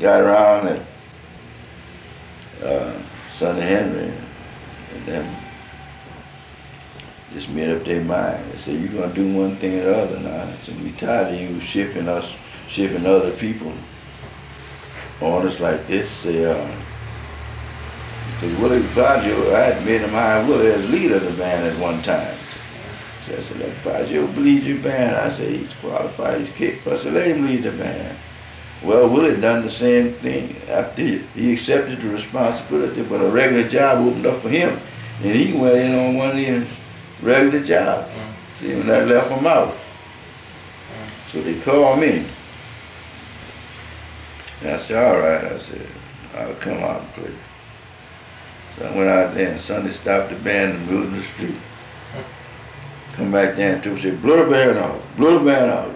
got around that Sonny Henry and them just made up their mind. They said, you're gonna do one thing or the other now. So we tired of you shipping other people on us like this. Say, because Willie Baggio, I had made him hire Willie as leader of the band at one time. So I said, let Baggio lead your band. I said, he's qualified, he's capable. I said, let him lead the band. Well, Willie done the same thing after he accepted the responsibility, but a regular job opened up for him, and he went in on one of his regular jobs. See, and that left him out. So they called me. And I said, all right. I said, I'll come out and play. So I went out there and Sonny stopped the band in the middle of the street. Come back there and said, blow the band out, blow the band out.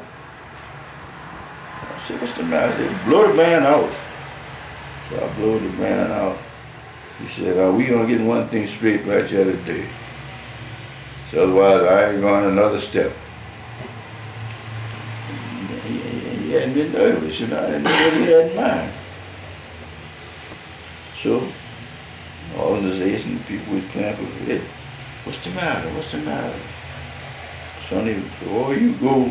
I said, what's the matter? I said, blow the band out. So I blew the band out. He said, we gonna get one thing straight right here today. So otherwise I ain't going another step. He hadn't been nervous, you know, I didn't know what he had in mind. So organization, people was playing for it. What's the matter? What's the matter? Sonny, before you go,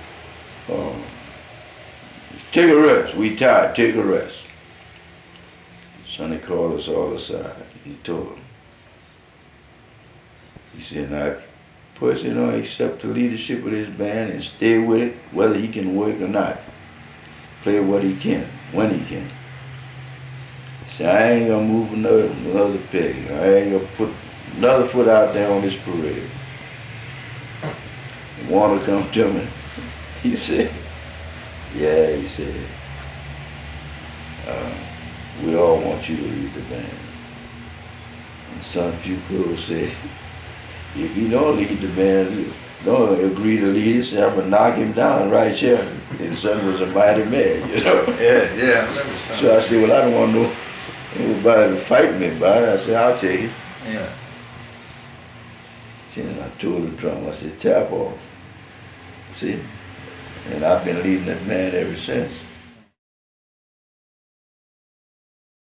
take a rest. We tired, take a rest. Sonny called us all aside. He told them. He said, now, if a person don't accept the leadership of this band and stay with it, whether he can work or not, play what he can, when he can. He said, I ain't gonna move another peg. I ain't gonna put another foot out there on this parade. And Warner come to me. He said, yeah, he said, we all want you to lead the band. And Son Fuqua said, if you don't lead the band, don't agree to lead it, say I'm gonna knock him down right here. And Son was a mighty man, you know. Yeah. So I said, well, I don't want nobody to fight me about it. I said, I'll take it. Yeah. See, and I told the drummer, I said, tap off. See? And I've been leading that band ever since.